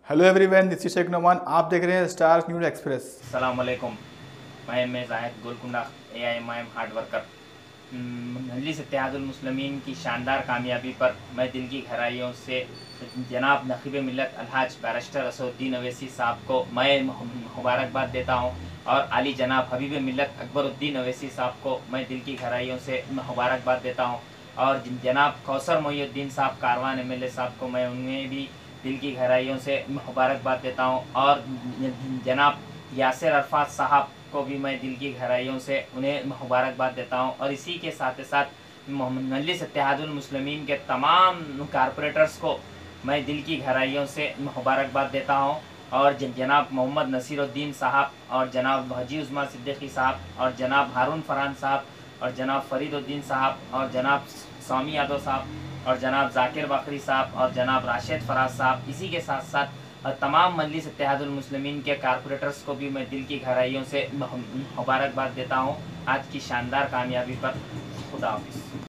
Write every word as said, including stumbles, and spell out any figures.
Hello everyone, this is Sheikh Noman. आप देख रहे हैं स्टार न्यूज़ एक्सप्रेस। अस्सलाम वालेकुम। मैं मैं जाहिद गोलकुंडा ए आई एम आई एम हार्ड वर्कर। मजलिस इत्तेहादुल मुस्लिमीन की शानदार कामयाबी पर मैं दिल की गहराइयों से जनाब नखीब मिल्लत अलहाज बैरिस्टर असदुद्दीन अवैसी साहब को मैं मुबारकबाद देता हूँ और आली जनाब हबीब मिल्लत अकबरुद्दीन अवैसी साहब को मैं दिल की गहराइयों से मुबारकबाद देता हूँ और जनाब कौसर मोहिउद्दीन साहब कारवान एम एल ए साहब को मैं उन्हें भी दिल की गहराइयों से मुबारकबाद देता हूँ और जनाब यासिर अरफात साहब को भी मैं दिल की गहराइयों से उन्हें मुबारकबाद देता हूँ और इसी के साथ साथ मजलिस इत्तेहादुल मुस्लिमीन के तमाम कारपोरेटर्स को मैं दिल की गहराइयों से मुबारकबाद देता हूँ और जनाब मोहम्मद नसीरुद्दीन साहब और जनाब हाजी उस्मान सिद्दीकी साहब और जनाब हारून फरहान साहब और जनाब फरीदुद्दीन साहब और जनाब स्वामी यादव साहब और जनाब जाकिर बकरी साहब और जनाब राशिद फराज साहब, इसी के साथ साथ तमाम मजलिस इत्तेहादुल मुस्लिमीन के कारपोरेटर्स को भी मैं दिल की गहराइयों से मुबारकबाद देता हूँ आज की शानदार कामयाबी पर। खुदा हाफिज़।